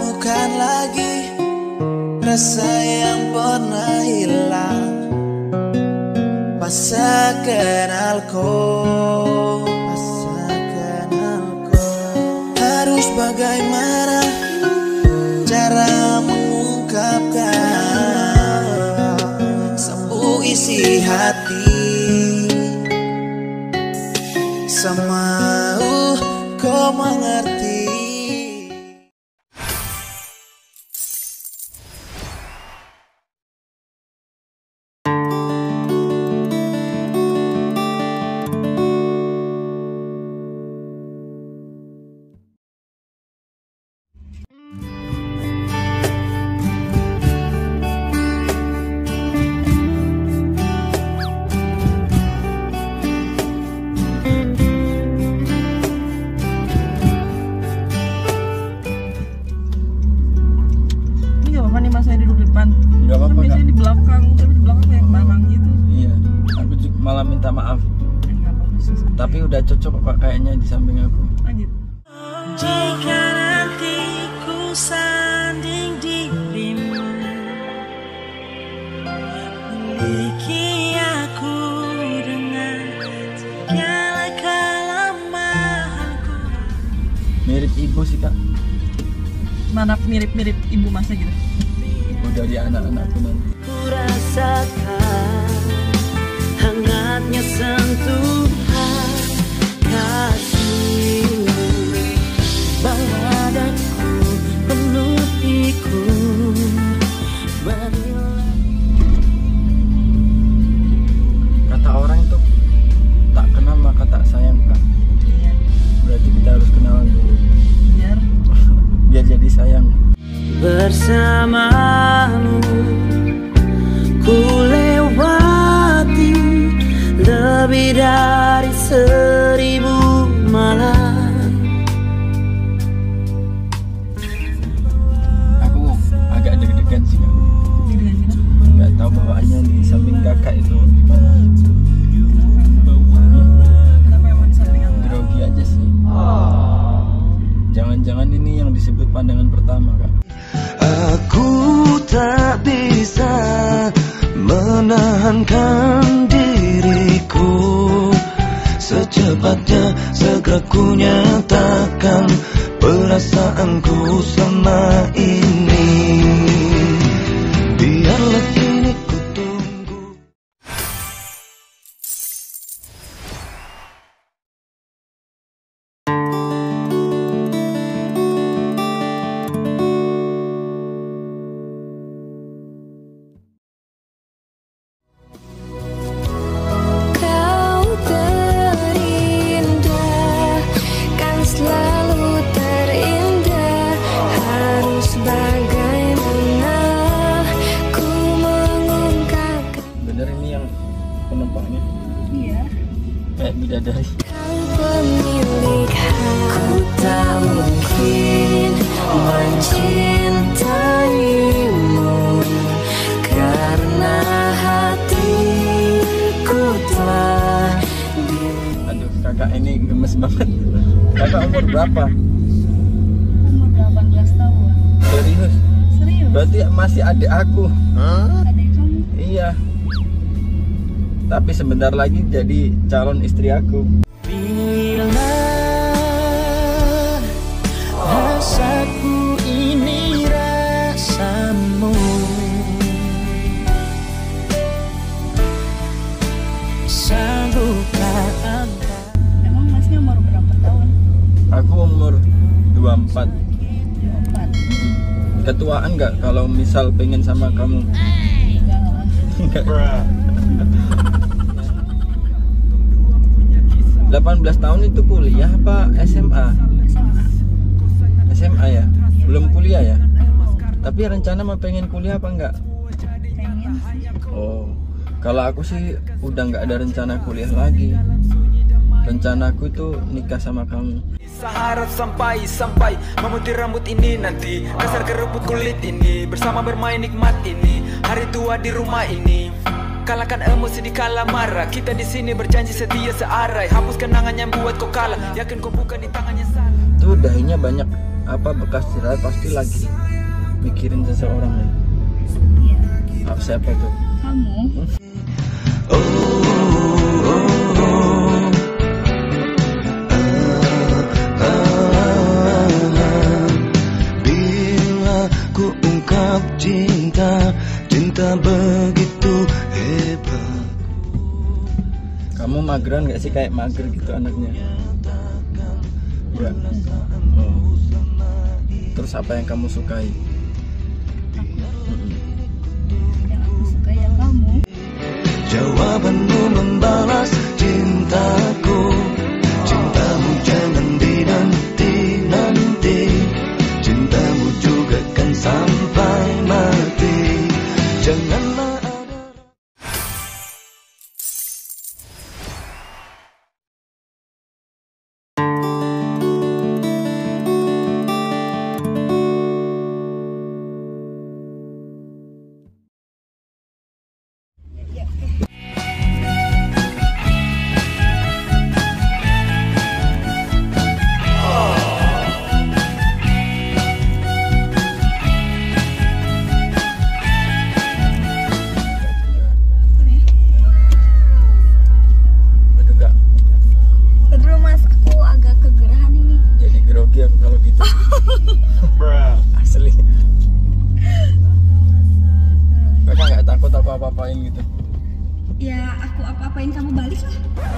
temukan lagi rasa yang pernah hilang pas kenalku. Harus bagaimana cara mengungkapkan semua isi hati, semau kau mengerti. Saya duduk di depan. Gak apa-apa, kan biasanya di belakang, tapi di belakang kayak barang gitu. Iya, aku juga malah minta maaf. Enggak apa-apa sih. Tapi udah cocok kok kayaknya di samping aku. Gitu. Jika nanti ku sanding dirimu, miliki aku dengan segala kelemahanku. Mirip ibu sih kak. Mana mirip-mirip ibu masa gitu. Udah di anak-anakku nanti. Ku rasakan hangatnya sentuhan kasihmu, badanku penuh ikut berilah. Kata orang itu tak kenal maka tak sayang kak. Iya. Berarti kita harus kenalan dulu. Biar jadi sayang. Bersamamu ku lewati lebih dari 1000 malam. Aku agak deg-degan sih kak. Gak tahu bawaannya di samping kakak itu gimana. Kenapa emang di samping aku? Grogi aja sih. Jangan-jangan ini yang disebut pandangan pertama kak. Aku tak bisa menahankan diriku, secepatnya segera ku nyatakan perasaanku selama ini. Biarlah kini ku tunggu. Penumpangnya Iya. kayak bidadari. Pemilik aku tak mungkin mencintaimu karena hatiku telah Aduh kakak ini gemes banget. Kakak umur berapa? Umur 18 tahun. Serius? Serius? Berarti masih adik aku. Adik kamu? Iya. Tapi sebentar lagi jadi calon istri aku. Bila rasaku ini rasamu, sanggupkah anda? Emang masnya umur berapa tahun? Aku umur 24. 24. Ketuaan nggak kalau misal pengen sama kamu? Enggak. 18 tahun itu kuliah apa SMA? SMA ya? Belum kuliah ya? Tapi rencana mau pengen kuliah apa enggak? Pengen sih. Oh, kalau aku sih udah nggak ada rencana kuliah lagi. Rencanaku itu nikah sama kamu. Sahara sampai memutih rambut ini nanti kasar keruput kulit ini bersama bermain nikmat ini hari tua di rumah ini. Kalahkan emosi di kala marah. Kita di sini berjanji setia searai. Hapus kenangan yang buat kau kalah. Yakin kau bukan di tangannya salah. Tuh dahinya banyak bekas jerawat pasti lagi mikirin seseorang nih. Iya. Siapa tuh? Kamu? Bila ku ungkap cinta begitu hebat. Kamu mageran gak sih, kayak mager gitu anaknya? Enggak. Oh. Terus apa yang kamu sukai? Yang aku suka ya kamu. Jawabanmu membalas cintaku. Cintamu jangan dinanti-nanti. Cintamu juga kan sampai mati. Janganlah ada. Aduh Kak, Aduh mas, aku agak kegerahan ini. jadi grogi aku kalau gitu. Asli. Kakak nggak takut aku apa-apain gitu? Ya aku apa-apain kamu balik lah.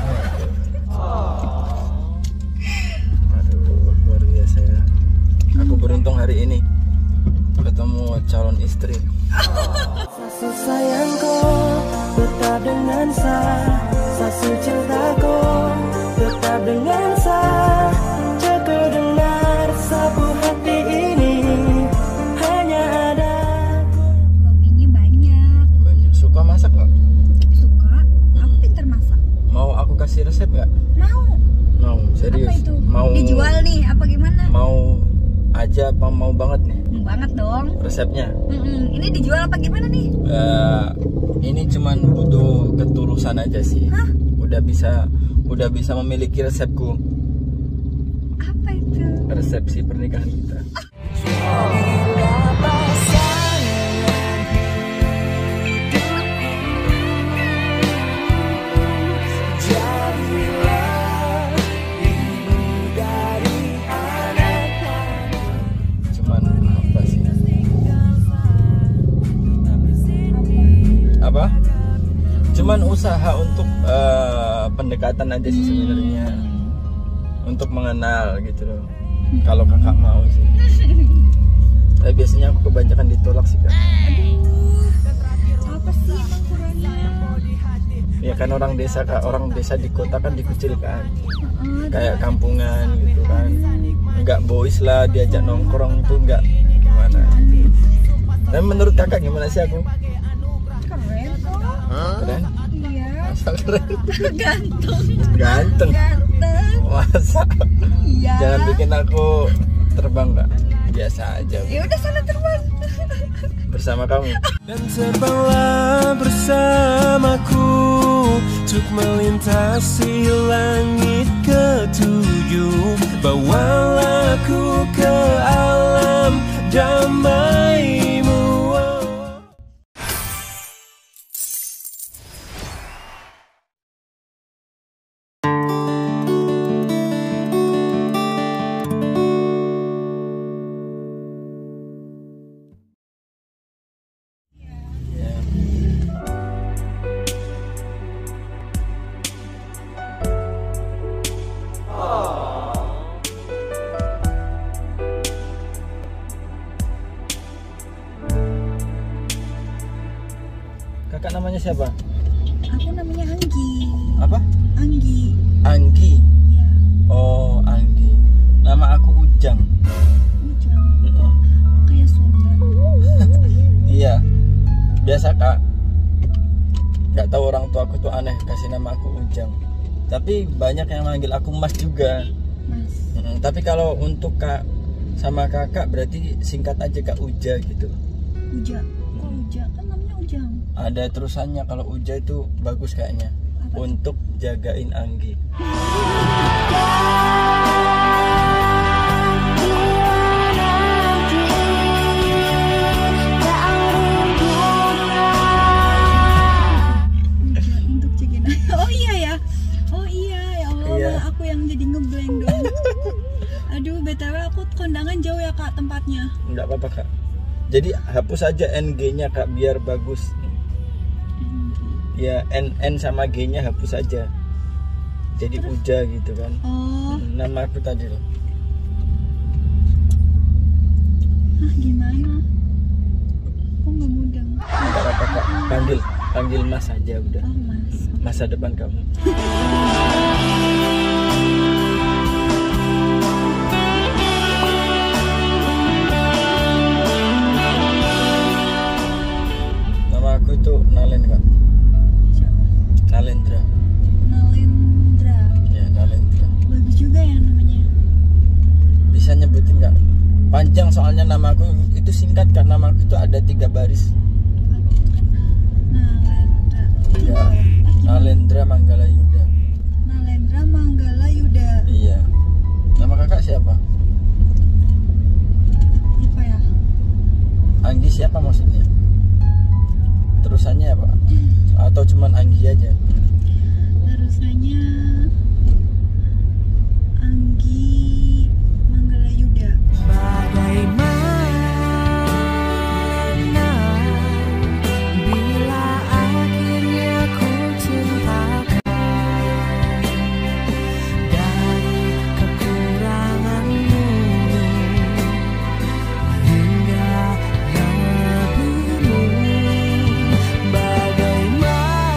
Aduh, luar biasa ya. Aku beruntung hari ini ketemu calon istri. Sasu sayangku tetap dengan sasu cintaku tetap dengan jaga dengar sapu hati ini hanya ada. Hobinya banyak. Banyak. Suka masak nggak? Suka. Aku pintar masak. Mau aku kasih resep nggak? Mau. Mau, serius. Apa itu? Mau Dijual nih apa gimana? Mau aja apa mau banget nih Mau banget dong. resepnya? Ini dijual apa gimana nih? Ini cuman butuh ketulusan aja sih. Hah? Udah bisa memiliki resepku. Apa itu? Resepsi pernikahan kita. Cuman apa sih? Apa? Cuman usaha untuk pendekatan aja sih sebenarnya. Untuk mengenal gitu loh. Kalau kakak mau sih. Tapi biasanya aku kebanyakan ditolak sih Kak. Apa sih emang kurangnya? Ya kan orang desa Kak, orang desa di kota kan dikucilkan. Kayak kampungan gitu kan. Enggak boys lah, diajak nongkrong tuh enggak gimana. Dan menurut kakak gimana sih aku? Keren kok. Keren? Iya. Masa keren? Ganteng. Ganteng. Ganteng. Masa? Iya. Jangan bikin aku terbang Kak. Biasa aja Ya udah sana terbang. bersama kamu. Dan terbanglah bersamaku untuk melintasi langit ketujuh. Bawalah aku ke alam damaimu. Kakak namanya siapa? Aku namanya Anggi. Apa? Anggi. Anggi. Ya. Oh, Anggi. Nama aku Ujang. Ujang. Mm-mm. Kayak Sunda. Iya. Biasa Kak. Nggak tahu orang tua aku tuh aneh kasih nama aku Ujang. Tapi banyak yang manggil aku Mas juga. Mas. Tapi kalau untuk Kak sama kakak berarti singkat aja Kak Uja gitu. Uja. Kok Uja? Kan namanya Ujang. Ada terusannya, kalau Uja itu bagus kayaknya. Apa? Untuk jagain Anggi. kak tempatnya? Enggak apa-apa kak. Jadi hapus aja NG-nya kak biar bagus. Ya N sama G-nya hapus aja. Jadi Uja gitu kan. Oh. Nama aku tadi loh. Gimana? Aku nggak mudeng. Enggak apa-apa kak. Panggil Mas aja udah. Oh mas. Masa depan kamu. Nama aku itu Nalen kak. Siapa? Nalendra. Nalendra. Ya Nalendra. Bagus juga ya namanya. Bisa nyebutin nggak? Panjang soalnya nama aku itu singkat kan, nama aku itu ada 3 baris. Nalendra. Iya. Nalendra Manggala Yuda. Nalendra Manggala Yuda. Iya. Nama kakak siapa? Apa ya? Anggi siapa maksudnya? Terusannya apa? Atau cuman Anggi aja? Terusannya Anggi Manggala Yuda. Bila akhirnya ku cintakan dari kekuranganmu hingga lebihmu, bagaimana?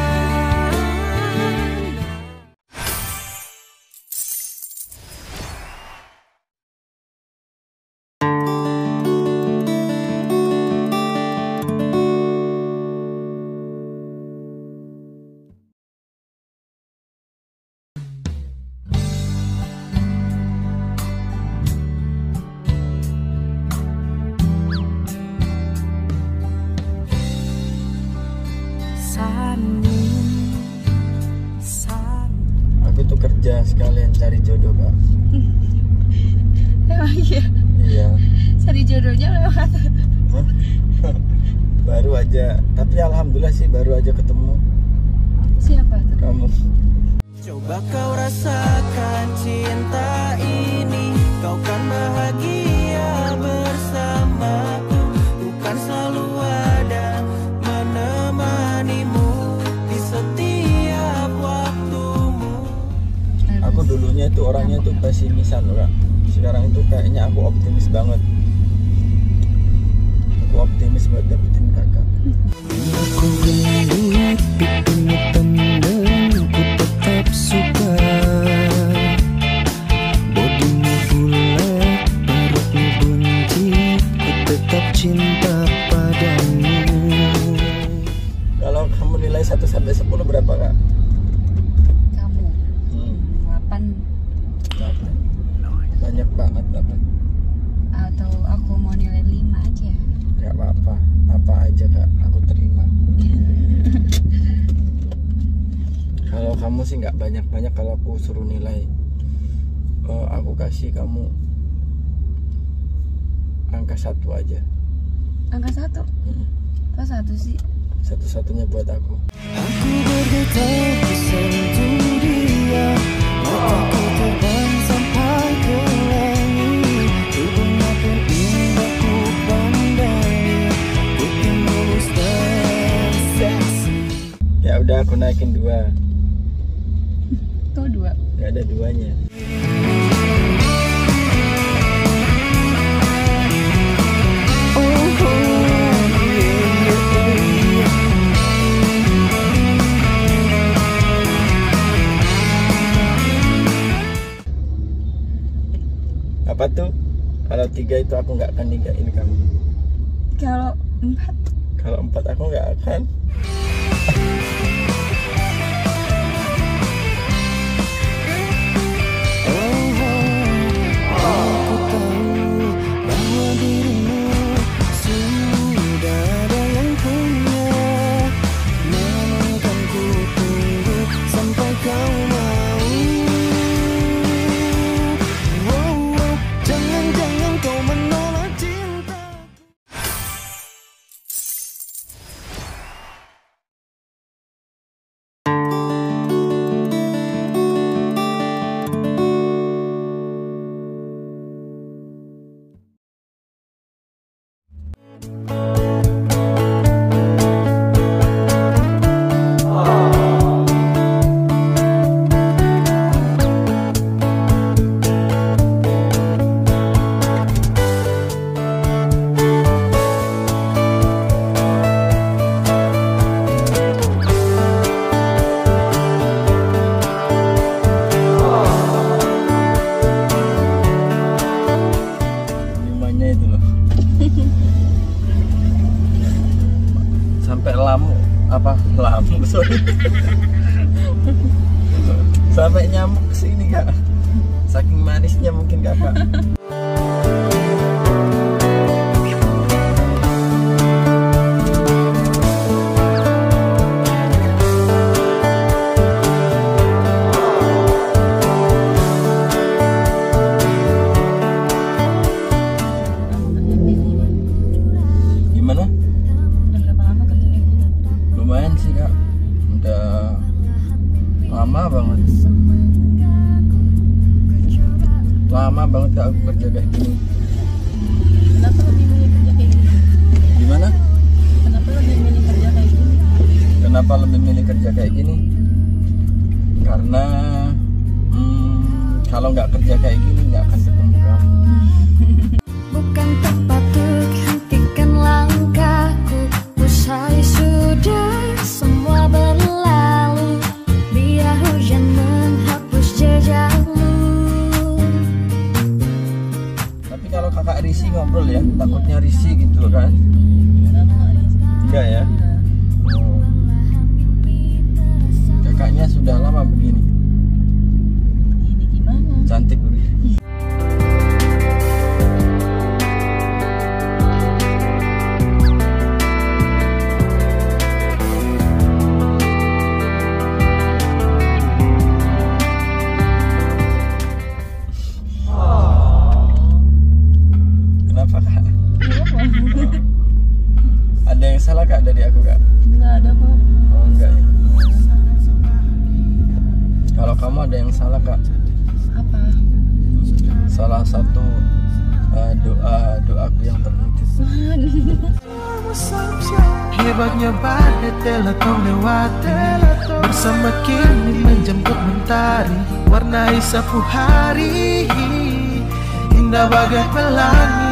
Aku tuh kerja sekalian cari jodoh kak. Emang iya. Iya. Cari jodohnya lewat. Hah? Baru aja, tapi alhamdulillah sih baru aja ketemu Siapa tuh? kamu. Coba kau rasakan cinta ini, kau kan bahagia bersamaku. Bukan selalu ada menemanimu di setiap waktumu. Aku dulunya itu orangnya tuh pesimisan loh kak. Sekarang itu kayaknya aku optimis banget. Aku optimis buat dapetin kakak. Aku genit, pipimu tendang, ku tetap suka. Bodimu bulat, perutmu buncit, ku tetap cinta padamu. Kalau kamu nilai 1 sampai 10 berapa kak? Kamu. 8 Delapan. Banyak banget dapat. atau aku mau nilai 5 aja. Gak apa-apa, apa aja kak, aku terima. Kalau kamu sih nggak banyak-banyak, kalau aku suruh nilai, aku kasih kamu angka 1 aja. Angka 1. Apa 1 sih? Satu-satunya buat aku. Aku bergetar bersentuh dia, mataku terbang sampai ke langit. Tubuhnya pun indah ku pandai, putih mulus dan seksi. Ya udah aku naikin 2. Tuh 2. Gak ada 2-nya. Apa tuh? Kalau 3 itu aku nggak akan ninggalin kamu. Kalau 4? Kalau 4 aku nggak akan. sampai lamu sorry. Sampai nyamuk kesini kak, saking manisnya mungkin kakak. Lama banget kak aku kerja kayak gini. Kenapa lebih milih kerja kayak gini? Gimana? Kenapa lebih milih kerja kayak gini? Kenapa lebih milih kerja kayak gini? Karena kalau nggak kerja kayak gini nggak akan ketemu kamu. Bukan tepat untuk hentikan langkahku. Usai sudah semua berlalu. Biar hujan menghapus jejakmu. Tapi kalau kakak risih ngobrol ya, takutnya risih gitu kan? Enggak ya? Oh. Kakaknya sudah lama begini. Ini gimana? Cantik begini. Kenapa kak? Ada yang salah kak dari aku kak? Enggak ada kok. Oh enggak ya? Kalau kamu ada yang salah kak? Apa? Salah satu doaku yang terwujud. Hebatnya badai telah kau lewati, bersama kini menjemput mentari, warnai sapu hari, indah bagai pelangi.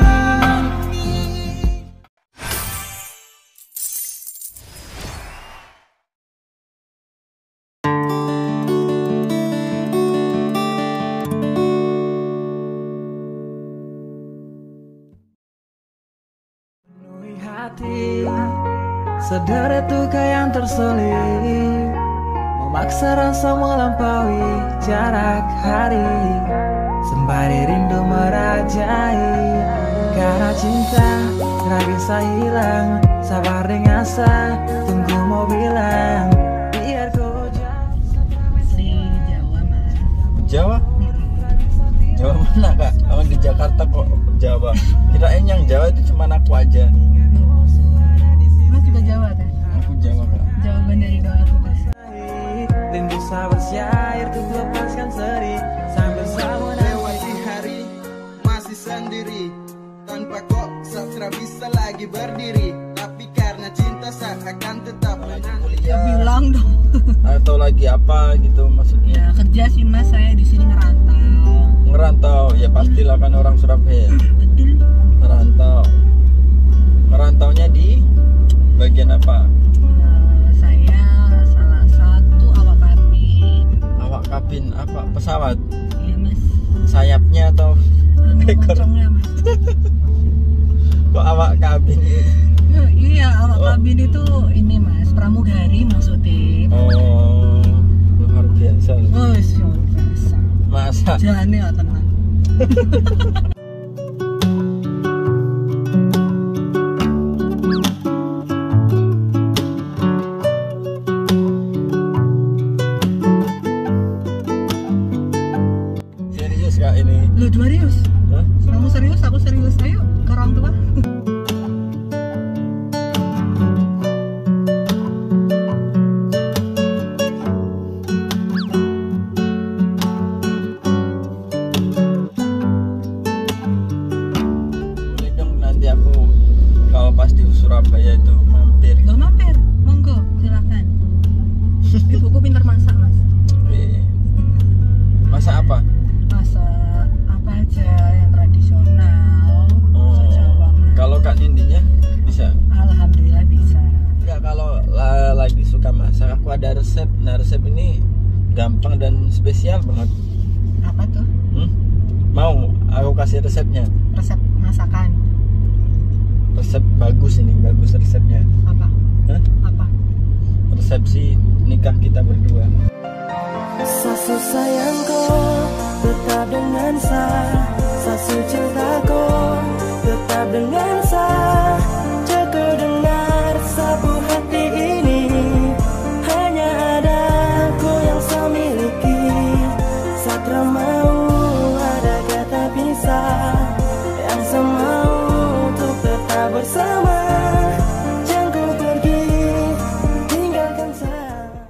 Hati sederet duka yang terselip, memaksa rasa melampaui jarak hari, sembari rindu merajai. Karena cinta tak bisa hilang, sabar dengan asa, tunggu mau bilang, biar kau jauh. Asli Jawa mas. Jawa? Jawa mana kak? Oh di Jakarta kok Jawa. Kirain yang Jawa itu cuma aku aja. Mas juga Jawa kan? Aku Jawa kak. Jawaban dari doaku mas. Rindu sabar syair untuk lepaskan seri, sambil sabun lewati hari masih sendiri, tanpa kok sastra bisa lagi berdiri, tapi karena cinta seakan tetap menanti. Ya bilang dong. Atau lagi apa gitu maksudnya? Ya kerja sih mas, saya di sini ngerantau. Ngerantau ya pastilah kan orang Surabaya. Betul. Ngerantaunya di bagian apa? Saya salah satu awak kabin. Awak kabin apa? Pesawat? Iya mas. Sayapnya atau ekor? Pocongnya mas. Kok awak kabin? Iya awak kabin itu ini mas, pramugari maksudnya. Oh luar biasa. Oh biasa. Masa? Jane ya tenang. Serius kak ini? Lu serius? Hah? Kamu serius? Aku serius. Ayo ke orang tua. Boleh dong nanti aku kalau pas di Surabaya itu mampir. Lo mampir, monggo silakan. Ibuku pintar masak mas. Masak apa? Masak apa aja yang tradisional. Oh, Jawa. kalau Kak Nindinya bisa? Alhamdulillah bisa. Enggak, kalau lagi suka masak aku ada resep. Nah resep ini gampang dan spesial banget. Apa tuh? Mau aku kasih resepnya? Resep masakan. Resep bagus ini, bagus resepnya. Apa? Hah? Apa? Resepsi nikah kita berdua. Sasu sayangku tetap dengan sasu cintaku tetap dengan Jika dengar sapu hati ini, hanya ada aku yang saya miliki. Satra mau ada kata pisah, yang saya mau untuk tetap bersama. Jangan ku pergi, tinggalkan saya.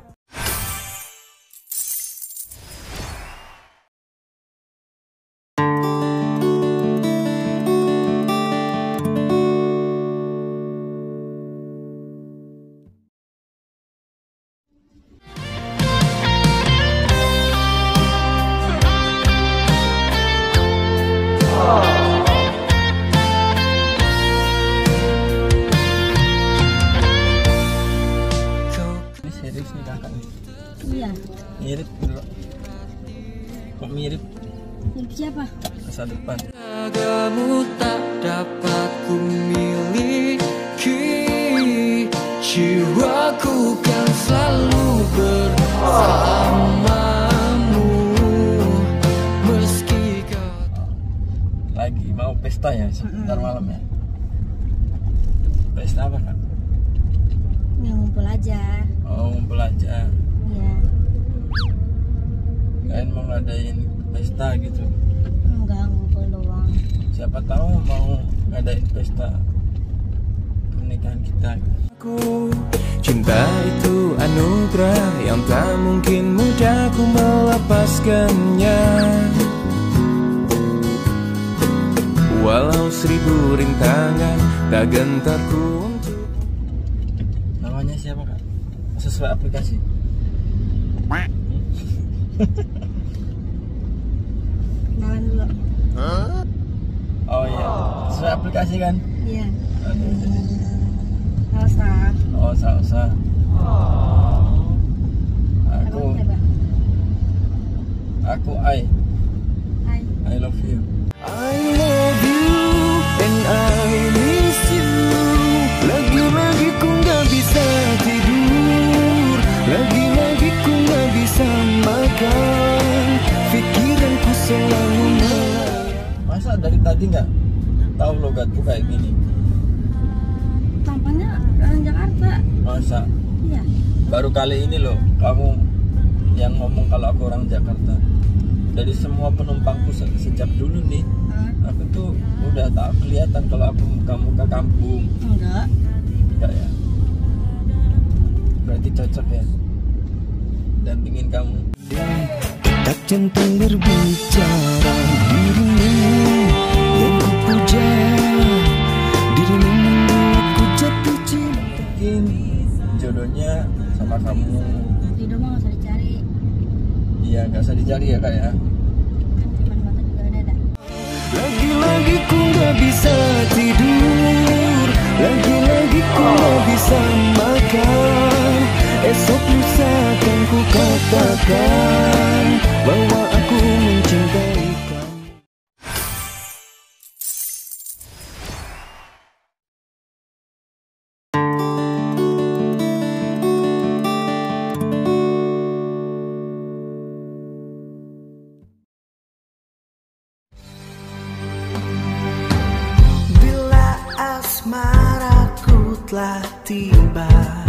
Ini serius nih kakak nih. Iya. Mirip bro. Kok mirip? Mirip siapa? Masa depan. Kamu tak dapat ku miliki, jiwaku kan selalu bersamamu meski kau. Lagi mau pesta ya sebentar malam ya. Pesta apa kak? Ya ngumpul aja. Oh ngumpul aja. Iya. Kalian mau ngadain pesta gitu. Enggak, ngumpul doang. Siapa tahu mau ngadain pesta pernikahan kita. Cinta itu anugerah yang tak mungkin mudah ku melepaskannya. Walau 1000 rintangan tak gentar ku untuk. Namanya siapa kak? Sesuai aplikasi. Kenalan dulu. Oh iya, sesuai aplikasi kan? Iya. Aduh. Elsa. Oh Salsa. Abang siapa? Aku Hai. I love you. I love you and I miss you. Lagi-lagi ku gak bisa tidur, lagi-lagi ku gak bisa makan. Pikiranku selalu melayang. Masa dari tadi nggak tahu logatku kayak gini? Tampaknya orang Jakarta. Masa Iya. baru kali ini loh kamu yang ngomong kalau aku orang Jakarta. Dari semua penumpangku sejak dulu nih, aku tuh udah tak kelihatan kalau aku muka kampung. Enggak. Enggak ya? Berarti cocok ya? Dampingin kamu. Tak jantung berbicara, dirimu yang ku puja, dirimu membuatku jatuh cinta. Mungkin jodohnya sama kamu. Tidur mah nggak usah dicari. Iya nggak usah dicari ya kak ya. Kan depan mata juga udah ada. Lagi-lagi ku gak bisa tidur, lagi-lagi ku gak bisa makan. Esok lusa akan ku katakan bahwa aku mencintai kamu. Bila asmaraku telah tiba,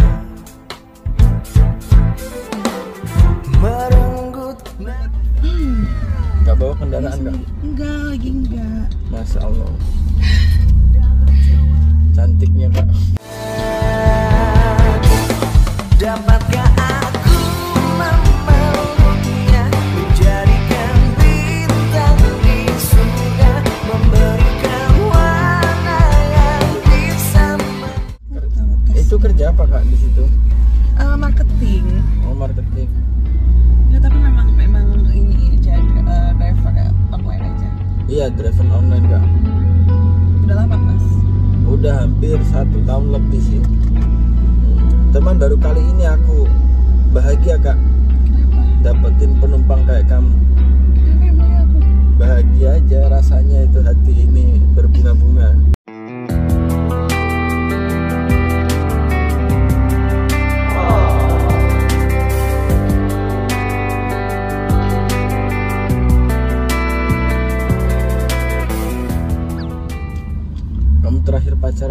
merenggut. Nggak bawa kendaraan nggak? Enggak, lagi enggak. Masya Allah. Cantiknya kak. Dapatkah aku memeluknya, menjadikan bintang di surga, memberikan warna yang bisa. Itu kerja apa kak di situ? Marketing. Oh marketing. Ya tapi memang ini aja driver ya, online aja. Iya driven online kak. Udah lama mas. Udah hampir 1 tahun lebih sih. Teman baru kali ini aku bahagia kak. Kenapa? Dapetin penumpang kayak kamu. Kenapa emangnya aku? Bahagia aja rasanya itu hati ini berbunga-bunga.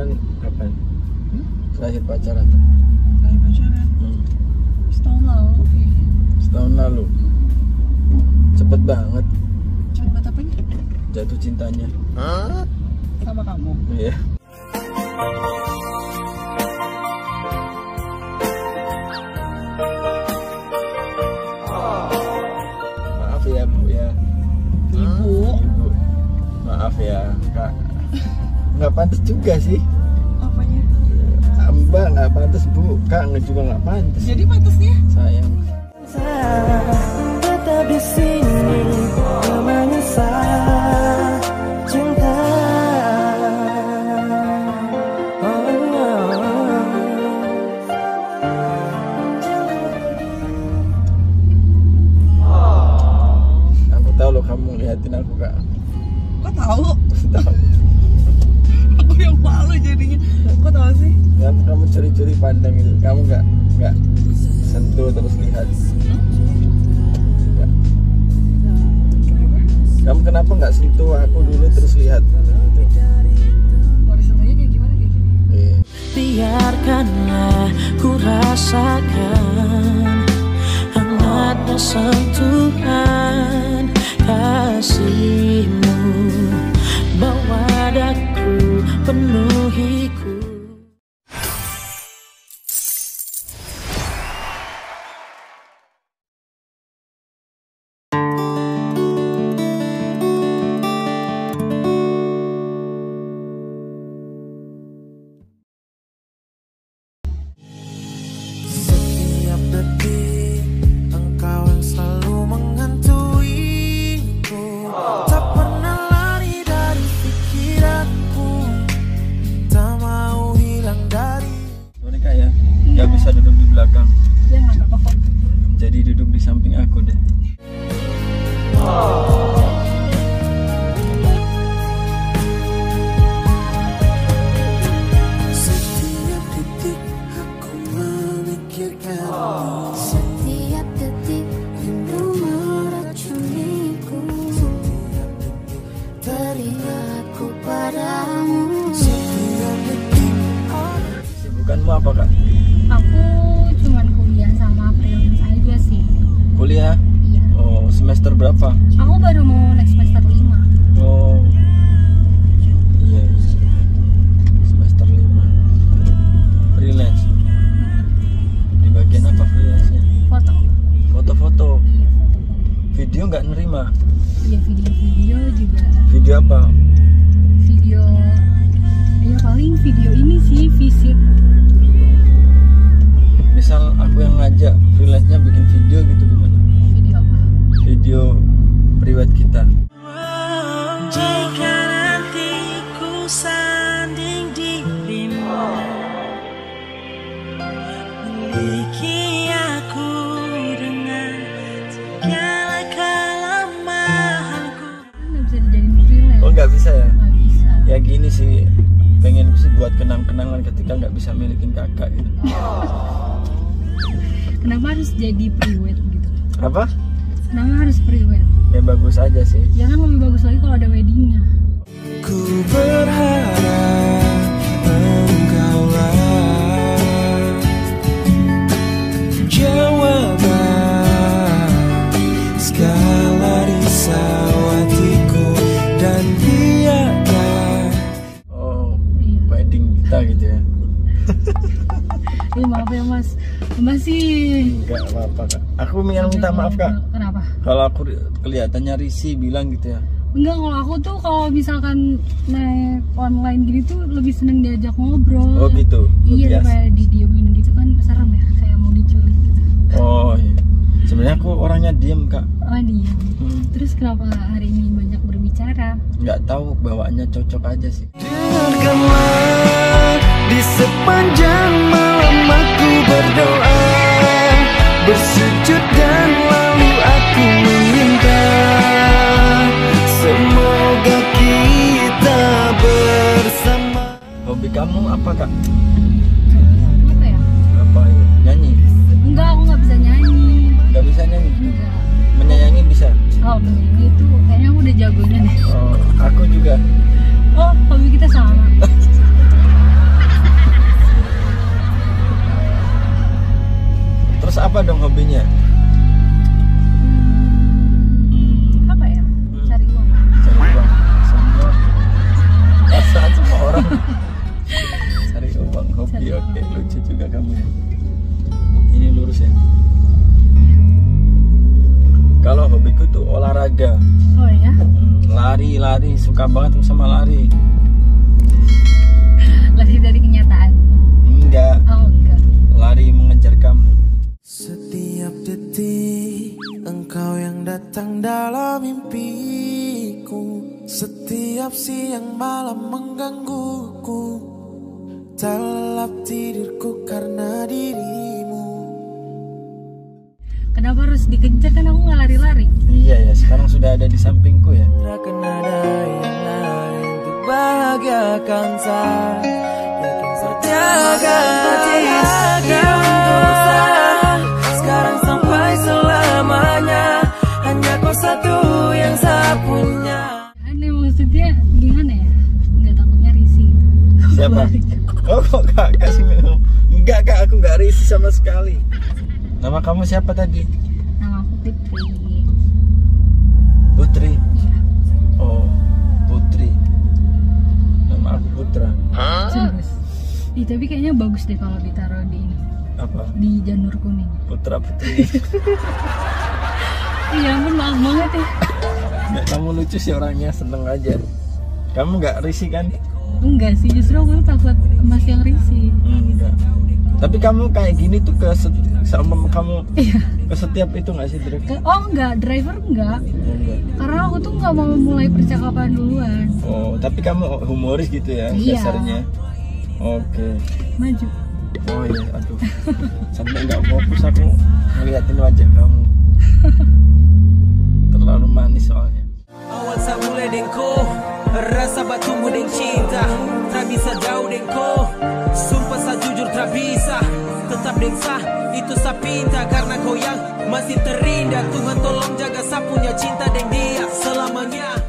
pacaran kapan? Terakhir pacaran? Terakhir pacaran? Setahun lalu. Setahun lalu. Cepet banget. Cepet banget apanya? Jatuh cintanya. Sama kamu? Iya. Maaf ya Bu ya. Ibu. Maaf ya Kak. Nggak pantas juga sih. Apanya? Mbak nggak pantas Bu. Kak juga nggak pantas. Jadi pantasnya? Sayang. Tetap di sini menyesal cinta. Aku tahu loh kamu liatin aku Kak. Kok tahu? Tahu. Aku yang malu jadinya. Kok tahu sih? Kamu curi-curi pandang gitu. Kamu nggak sentuh terus lihat. Nggak. Kamu kenapa nggak sentuh aku dulu terus lihat? Gitu. Mau disentuhnya kayak gimana kayak gini? Iya. Biarkanlah ku rasakan hangatnya sentuhan kasihmu, bawa daku penuhiku. Setiap detik engkau yang selalu menghantuiku, tak pernah lari dari pikiranku, tak mau hilang dari. Sorry Kak ya, nggak bisa duduk di belakang. Ya nggak apa-apa kok. Jadi duduk di samping aku deh. Setiap detik aku memikirkanmu. Setiap detik rindu meracuniku. Teringatku padamu. Setiap detik Sibukanmu apa Kak? Aku cuman kuliah sama freelance aja sih. Kuliah? Iya. Oh, semester berapa? Aku baru mau next semester 5. Oh, iya. Semester 5. Freelance. Di bagian apa freelance-nya? Foto. Foto-foto. Iya, foto-foto. Video nggak nerima? Iya, video-video juga. Video apa? Video ya paling video ini sih visit. Misal aku yang ngajak freelance-nya bikin video gitu gimana? Video apa? Video priwet kita. jika nanti ku sanding dirimu, miliki aku dengan segala kelemahanku. Nggak bisa dijadiin freelance. Oh nggak bisa ya? Nggak bisa. Ya gini sih, pengen sih buat kenang-kenangan ketika nggak bisa milikin kakak gitu. Kenapa harus jadi priwet gitu? Apa? Kenapa harus priwet? Ya bagus aja sih. Ya kan lebih bagus lagi kalau ada weddingnya. Ku berharap engkaulah jawaban segala risau hatiku, dan biarkan. Oh, Iya. wedding kita gitu ya? Maaf ya Mas. Masih. Enggak apa-apa Kak. Aku yang minta maaf Kak. Kenapa? Kalau aku kelihatannya risih bilang gitu ya. Enggak, kalau aku tuh kalau misalkan naik online gini tuh lebih seneng diajak ngobrol. Oh gitu. Iya, Biasa. daripada didiemin gitu kan serem ya, kayak mau diculik gitu. Oh iya. Sebenarnya aku orangnya diem Kak. Oh diem. Terus kenapa hari ini banyak berbicara? Nggak tahu bawaannya cocok aja sih. Dengarkanlah di sepanjang malam aku berdoa, bersujud dan lalu aku meminta, semoga kita bersama. Hobi kamu apa Kak? Apa ya? Apa ya? Nyanyi? Enggak, aku nggak bisa nyanyi. Nggak bisa nyanyi? Enggak. Menyayangi bisa? Oh menyanyi itu kayaknya aku udah jagonya deh. Oh, aku juga. Oh hobi kita sama. Hobi, oke, lucu juga kamu ya. Ini lurus ya. Kalau hobiku tuh olahraga. Oh ya? Lari, suka banget sama lari. Lari dari kenyataan? Enggak. Oh enggak. Lari mengejar kamu. Setiap detik engkau yang datang dalam mimpiku. Setiap siang malam menggangguku. Tak lelap tidurku karena dirimu. Kenapa harus dikejar, kan aku nggak lari-lari? Iya ya, sekarang sudah ada di sampingku ya. Takkan ada yang lain untuk bahagiakan saya. Yakin terjaga hati untuk saya. Sekarang sampai selamanya hanya kau satu yang saya punya. Aneh, maksudnya gimana ya? Nggak takutnya risih? Siapa? Oh kok kakak sih? Enggak kak, aku nggak risih sama sekali. Nama kamu siapa tadi? Nama aku Putri. Putri? Iya. Oh, Putri. Nama aku Putra. Serius? Ih, tapi kayaknya bagus deh kalau ditaruh di ini, Apa? di janur kuning. Putra Putri. Iya ampun, maaf banget ya. Nggak, kamu lucu sih orangnya, seneng aja. Kamu nggak risih kan? Enggak sih, justru aku takut mas yang risih. Enggak. Tapi kamu kayak gini tuh sama kamu Iya. ke setiap itu nggak sih drive? Oh enggak, driver enggak. Enggak. Karena aku tuh nggak mau memulai percakapan duluan. Oh, tapi kamu humoris gitu ya Iya. dasarnya. Oke. Maju. Oh iya, aduh. Sampai nggak fokus aku ngeliatin wajah kamu. Terlalu manis soalnya. Awal saya mulai dengko, rasa batumu deng cinta, tak bisa jauh dengko. Sumpah saya jujur tak bisa, tetap deng sah, itu saya pinta. Karena kau yang masih terindah, Tuhan tolong jaga saya punya cinta deng dia selamanya.